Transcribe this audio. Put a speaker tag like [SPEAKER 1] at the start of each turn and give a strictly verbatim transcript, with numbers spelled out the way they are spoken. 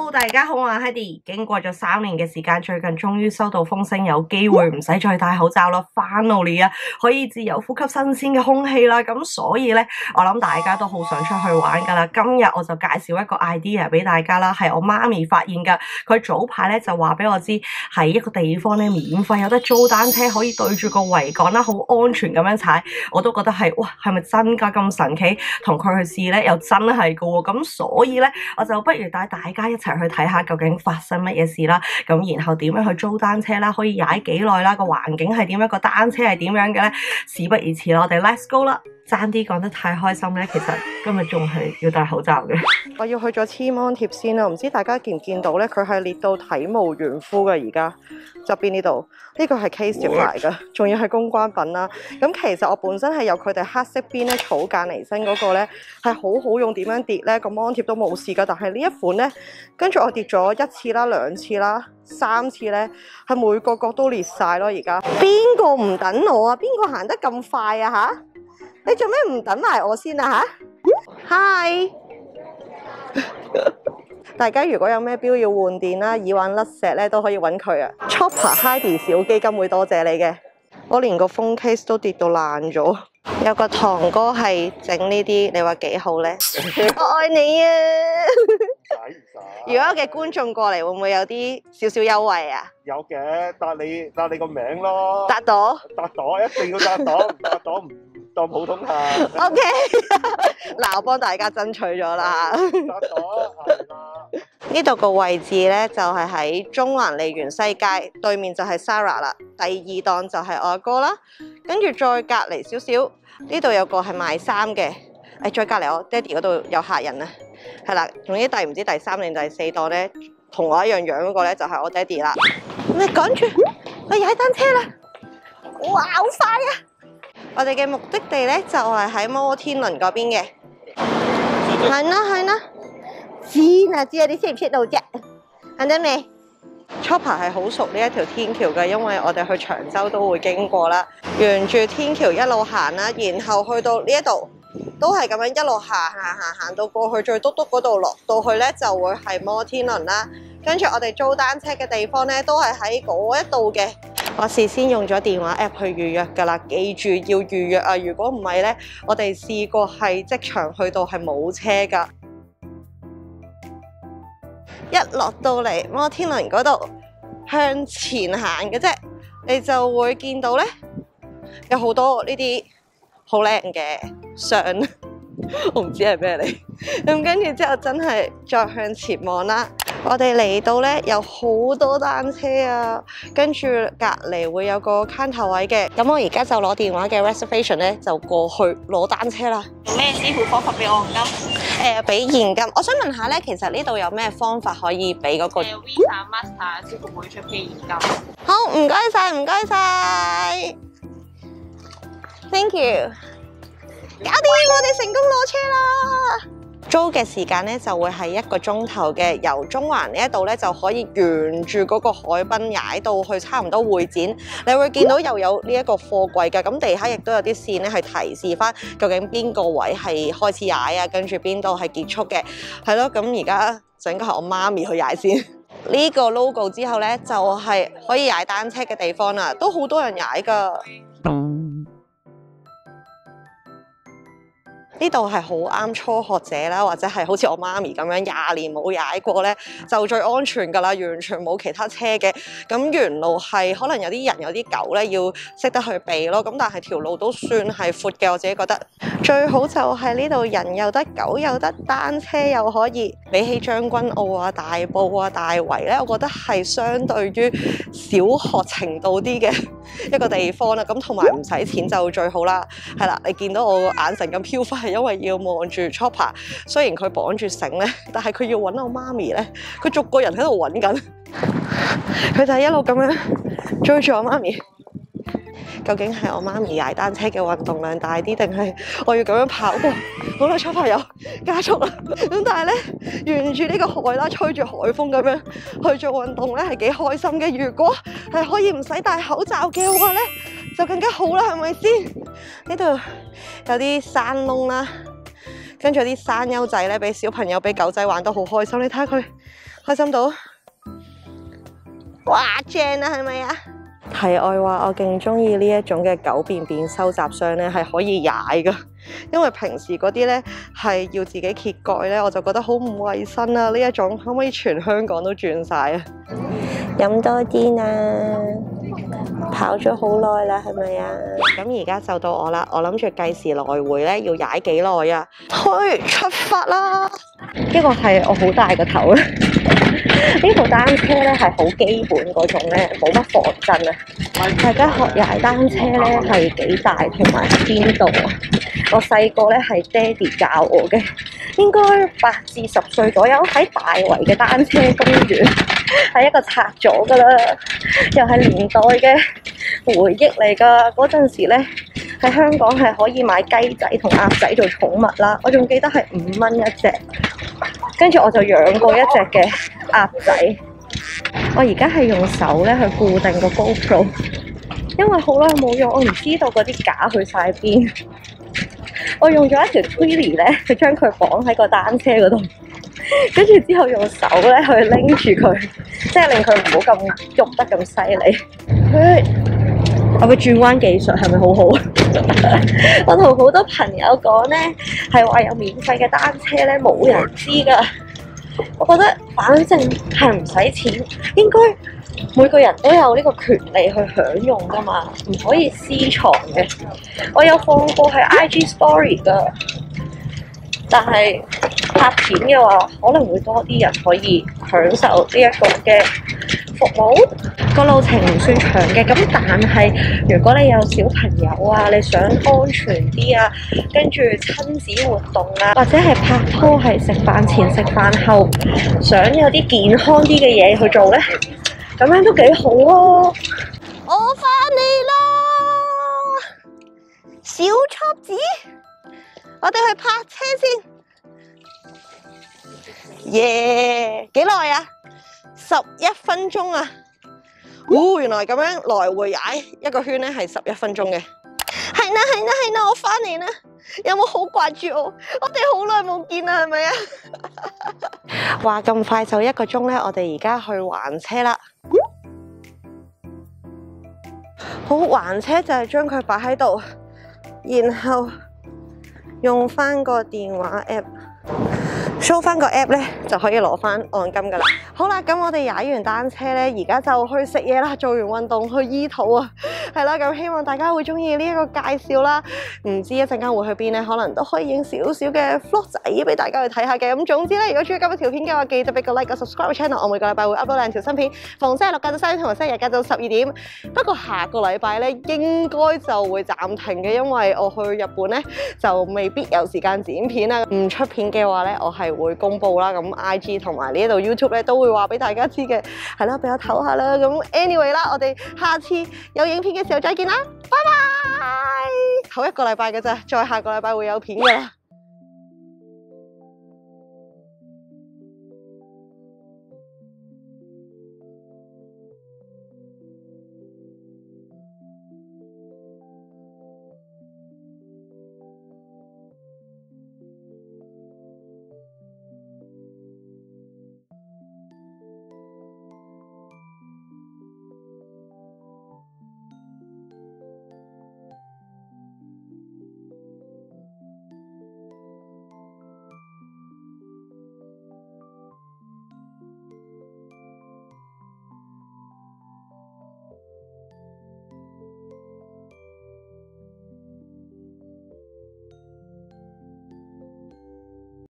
[SPEAKER 1] Hello， 大家好，我係 Hedy。經過咗三年嘅時間，最近終於收到風聲，有機會唔使再戴口罩啦，finally啊，可以自由呼吸新鮮嘅空氣啦。咁所以咧，我諗大家都好想出去玩噶啦。今日我就介紹一個 idea 俾大家啦，係我媽咪發現噶。佢早排咧就話俾我知，喺一個地方咧免費有得租單車，可以對住個維港啦，好安全咁樣踩。我都覺得係，哇，係咪真噶咁神奇？同佢去試咧，又真係噶喎。咁所以咧，我就不如帶大家一齊去睇下究竟發生乜嘢事啦。咁然後點樣去租單車啦？可以踩幾耐啦？個環境係點樣？個單車係點樣嘅咧？事不宜遲啦，我哋 let's go 啦！爭啲講得太開心咧，其實今日仲係要戴口罩嘅。我要去咗黐芒貼先啦，唔知大家見唔見到咧？佢係列到體無完膚嘅，而家側邊呢度呢個係 case 貼牌嘅，仲要係公關品啦。咁其實我本身係有佢哋黑色邊咧草間彌生嗰個咧係好好用，點樣跌咧個芒貼都冇事噶。但係呢一款咧，跟住我跌咗一次啦、兩次啦、三次咧，係每個角都裂晒咯。而家邊個唔等我啊？邊個行得咁快啊？吓！你做咩唔等埋我先啊？吓 ，Hi！ 大家如果有咩錶要換電啦、耳環甩石咧，都可以揾佢啊。Chopper Hedy 小基金會多謝你嘅。我連個 phone case 都跌到爛咗。有個堂哥係整呢啲，你話幾好咧？我愛你啊！如果我嘅觀眾過嚟，會唔會有啲少少優惠啊？
[SPEAKER 2] 有嘅，答你答你個名咯。
[SPEAKER 1] 答到？
[SPEAKER 2] 答到，一定要答到，唔答到唔當普通客。
[SPEAKER 1] O K， 嗱，我幫大家爭取咗啦。
[SPEAKER 2] 答到係啦。
[SPEAKER 1] 呢度個位置咧就係喺中環利園西街對面就係 Zara 啦，第二檔就係我阿哥啦，跟住再隔離少少呢度有個係賣衫嘅，誒再隔離我爹哋嗰度有客人啊，係啦，總之第唔知第三定第四檔咧，同我一樣樣嗰個咧就係我爹哋啦。你趕住去踩單車啦！哇，好快啊！我哋嘅目的地咧就係喺摩天輪嗰邊嘅，行啦行啦。知啊知啊，你識唔識路啫？行得未 ？Chopper 係好熟呢一條天橋嘅，因為我哋去長洲都會經過啦。沿住天橋一路行啦，然後去到呢一度都係咁樣一路行行行行到過去最篤篤嗰度落到去咧，就會係摩天輪啦。跟住我哋租單車嘅地方咧，都係喺嗰一度嘅。我事先用咗電話 app 去預約㗎啦，記住要預約啊！如果唔係咧，我哋試過係即場去到係冇車㗎。一落到嚟摩天輪嗰度，向前行嘅啫，你就會見到咧有好多呢啲好靚嘅相，我唔知係咩嚟。咁跟住之後真係再向前望啦，我哋嚟到咧有好多單車啊，跟住隔離會有個 counter 位嘅。咁我而家就攞電話嘅 reservation 咧，就過去攞單車啦。
[SPEAKER 3] 咩支付方法俾我現金？
[SPEAKER 1] 誒、呃，俾現金。我想問下咧，其實呢度有咩方法可以俾嗰、那個？誒
[SPEAKER 3] Visa、Master 支付會出嘅現金。
[SPEAKER 1] 好，唔該晒，唔該晒 ，thank you。搞掂，我哋成功攞車啦！租嘅時間咧就會係一個鐘頭嘅，由中環呢一度咧就可以沿住嗰個海濱踩到去差唔多會展，你會見到又有呢一個貨櫃嘅，咁地下亦都有啲線咧係提示翻究竟邊個位係開始踩啊，跟住邊度係結束嘅，係咯，咁而家就應該係我媽咪去踩先。呢個 logo 之後咧就係可以踩單車嘅地方啦，都好多人踩㗎。呢度係好啱初學者啦，或者係好似我媽咪咁樣廿年冇踩過咧，就最安全㗎啦，完全冇其他車嘅。咁沿路係可能有啲人有啲狗咧，要識得去避咯。咁但係條路都算係闊嘅，我自己覺得。最好就係呢度人又得，狗又得，單車又可以。比起將軍澳啊、大埔啊、大圍咧，我覺得係相對於小學程度啲嘅一個地方啦。咁同埋唔使錢就最好啦。係啦，你見到我個眼神咁飄忽，因為要望住 Chopper， 雖然佢綁住繩咧，但係佢要揾我媽咪咧，佢逐個人喺度揾緊，佢就係一路咁樣追住我媽咪。究竟係我媽咪踩單車嘅運動量大啲，定係我要咁樣跑步？好啦 ，Chopper 又加速啦。咁但係咧，沿住呢個海啦，吹住海風咁樣去做運動咧，係幾開心嘅。如果係可以唔使戴口罩嘅話咧，就更加好啦，係咪先？呢度有啲山窿啦，跟住有啲山丘仔咧，俾小朋友、俾狗仔玩得好開心。你睇下佢開心到，哇正啊，係咪啊？題外話，我勁中意呢一種嘅狗便便收集箱咧，係可以踩噶。因為平時嗰啲咧係要自己揭蓋咧，我就覺得好唔衞生啊！呢一種可唔可以全香港都轉晒啊？飲多啲啦，跑咗好耐啦，係咪啊？咁而家就到我啦，我諗住計時來回咧要踩幾耐啊？去出發啦！呢個係我好大個頭啦。呢部單車咧係好基本嗰種咧，冇乜防震啊！大家學踩單車咧係幾大同埋邊度啊？我細個咧係爹哋教我嘅，應該八至十歲左右喺大圍嘅單車公園，係一個拆咗噶啦，又係年代嘅回憶嚟噶。嗰陣時咧喺香港係可以買雞仔同鴨仔做寵物啦，我仲記得係五蚊一隻，跟住我就養過一隻嘅鴨仔。我而家係用手咧去固定個 GoPro， 因為好耐冇用，我唔知道嗰啲架去晒邊。我用咗一條 Twilly 咧，去將佢綁喺個單車嗰度，跟住之後用手咧去拎住佢，即係令佢唔好咁喐得咁犀利。佢我嘅轉彎技術係咪好好啊？我同好多朋友講咧，係話有免費嘅單車咧，冇人知㗎。我覺得反正係唔使錢，應該每個人都有呢個權利去享用㗎嘛，唔可以私藏嘅。我有放過喺 I G Story 㗎，但係拍片嘅話，可能會多啲人可以享受呢一個嘅服務。個路程唔算長嘅，咁但係如果你有小朋友啊，你想安全啲啊，跟住親子活動啊，或者係拍拖係食飯前食飯後，想有啲健康啲嘅嘢去做咧，咁樣都幾好啊！我翻嚟啦，小撮子，我哋去泊車先。耶，幾耐啊？十一分鐘啊！哦，原來咁樣來回踩一個圈咧係十一分鐘嘅。係啦係啦係啦，我翻嚟啦！有冇好掛住我？我哋好耐冇見啦，係咪啊？話咁快就一個鐘咧，我哋而家去還車啦。好，還車就係將佢擺喺度，然後用翻個電話 app。show 翻個 app 咧就可以攞翻按金噶啦。好啦，咁我哋踩完單車咧，而家就去食嘢啦。做完運動去醫肚啊，係啦。咁希望大家會中意呢一個介紹啦。唔知一陣間會去邊咧，可能都可以影少少嘅 vlog 仔俾大家去睇下嘅。咁總之咧，如果中意今日條片嘅話，記得俾個 like、個 subscribe channel。我每個禮拜會 upload 兩條新片，逢星期六晏晝三點同埋星期日晏晝十二點。不過下個禮拜咧應該就會暫停嘅，因為我去日本咧就未必有時間剪片啦。唔出片嘅話咧，我係會公布啦。咁 I G 同埋呢一度 YouTube 咧都會話俾大家知嘅，係啦，俾我唞下啦。咁 anyway 啦，我哋下次有影片嘅時候再見啦，拜拜。唞一個禮拜嘅咋，再下個禮拜會有片噶啦。